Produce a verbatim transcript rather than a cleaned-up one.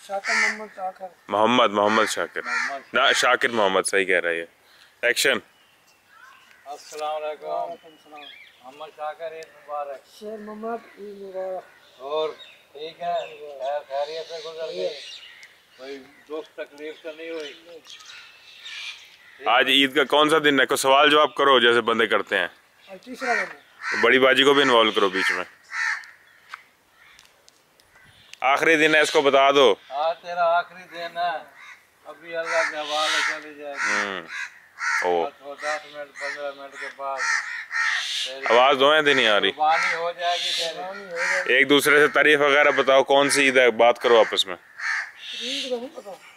शाकिर मोहम्मद शाकिर मोहम्मद मोहम्मद शाकिर ना शाकिर मोहम्मद सही कह रहा है ये। एक्शन। अस्सलाम वालेकुम। मोहम्मद शाकिर ईद मुबारक। शेर मोहम्मद ईद मुबारक। और ठीक है, खैर खैरियत से गुजर गई, कोई दुख तकलीफ तो नहीं हुई। आज ईद का कौन सा दिन है? को सवाल जवाब करो जैसे बंदे करते हैं। और तीसरा दिन तो बड़ी बाजी को भी इन्वॉल्व करो बीच में। आखिरी दिन है, इसको बता दो। आज तेरा आखिरी दिन है, अभी अल्लाह के हवाले चली जाएगी। ओ दस मिनट पंद्रह मिनट के बाद आवाज दो दिन नहीं आ रही। कुर्बानी हो जाएगी तेरी। एक दूसरे से तारीफ वगैरह बताओ, कौन सी ईद है, बात करो आपस में। ईद का नहीं पता।